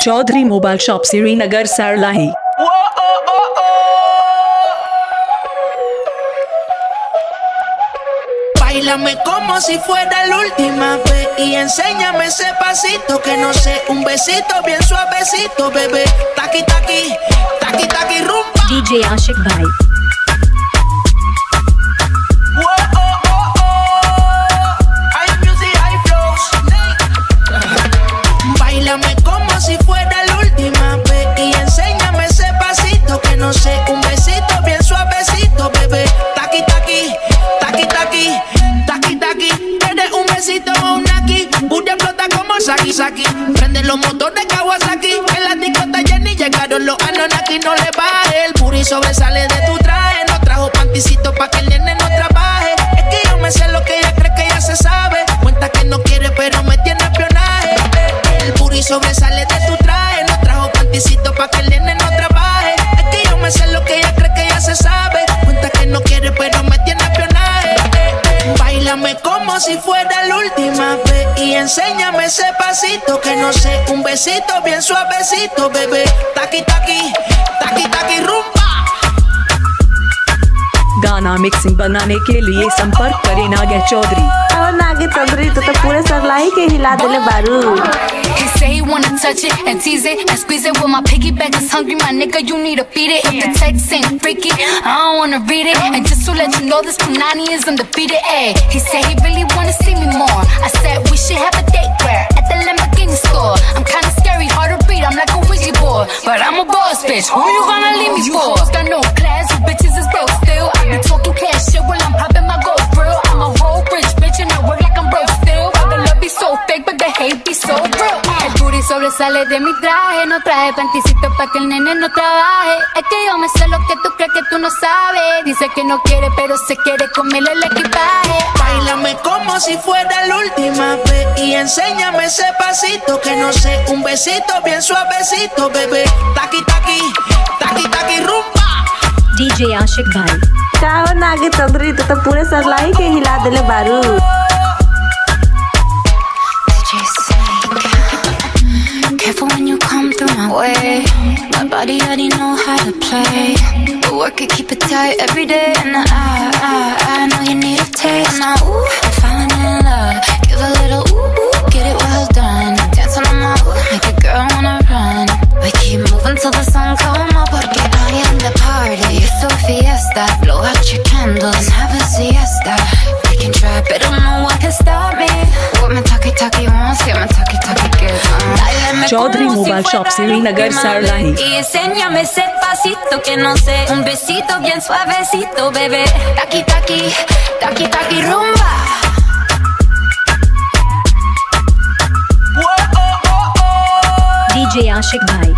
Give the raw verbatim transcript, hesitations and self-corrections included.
Chaudhary mobile shop Srinagar Sarlahi. Báilame como si fuera la última vez y enséñame ese pasito que no sé, un besito bien suavecito, bebé. Taqui taqui, taqui taqui rumba. D J Ashik Bhai. Báilame como si fuera la última vez y enséñame ese pasito que no sé, un besito bien suavecito, bebé. Taqui taqui, taqui taqui, taqui taqui. Eres un besito o un aquí, una flota como Saki Saki. Prende los motores Kawasaki, en la discota Jenny llegaron los Anonaki. No le baje, el puri sobresale de tu traje. No trajo panticito pa' que el nene no trabaje. Es que yo me sé lo que ella cree que ella se sabe. Cuenta que no quiere pero me tiene espionaje. El puri sobresale de tu traje. No trajo panticito pa' que el nene no trabaje. Es que yo me sé lo que ella cree que ella se sabe. Cuenta que no quiere pero me tiene espionaje. Báilame como si fuera la última vez y enséñame ese pasito que no sé, un besito bien suavecito, bebé. Taqui taqui, taqui taqui rumba. गाना mixing बनाने के लिए संपर्क करें नागे चौधरी। और नागे चौधरी तो, तो पूरे सरलाही के हिला दिले बारू। He say he wanna touch it and tease it and squeeze it. With my piggyback is hungry, my nigga, you need to feed it. If the text ain't freaky, I don't wanna read it. And just to let you know, this Punani is undefeated. Ay, he said he really wanna see me more. I said we should have a date where at the Lamborghini store. I'm kinda scary, hard to read, I'm like a Ouija board, but I'm a boss bitch. Who you gonna leave me for? You got no class, you bitches is broke still. I be talking cash shit while I'm popping my gold grill. I'm a whole rich bitch and I work like I'm broke still. Why the love be so fake, but the hate be so real. El booty sobresale de mi traje, no traje panticito pa' que el nene no trabaje. Es que yo me sé lo que tú crees que tú no sabes. Dice que no quiere, pero se quiere comerle el equipaje. Báilame como si fuera la última vez y enséñame ese pasito que no sé, un besito bien suavecito, bebé. Taqui taqui, taqui taqui rumba. D J Ashik Bhai. और नागे चौधरी तो, तो पूरे सरलाही के हिला दिले बारू। Careful when you come through my way. My body already know how to play. But work it, keep it tight every day. And I, I, I know you need a taste. Now, ooh, I'm falling in love. Give a little ooh, ooh, get it well done. Dance on my ooh, make a girl wanna run. We keep moving till the sun come up. Porque I am the party. It's a fiesta. Blow out your candles and have a siesta. We can try, but don't know what can stop me. What my talkie talkie wants, get my talkie talkie gets. Chaudhary mobile shop Srinagar Sarlahi. Y enséñame ese pasito que no sé, un besito bien suavecito, bebé. Taqui taqui, taqui taqui rumba. D J Ashik Bhai.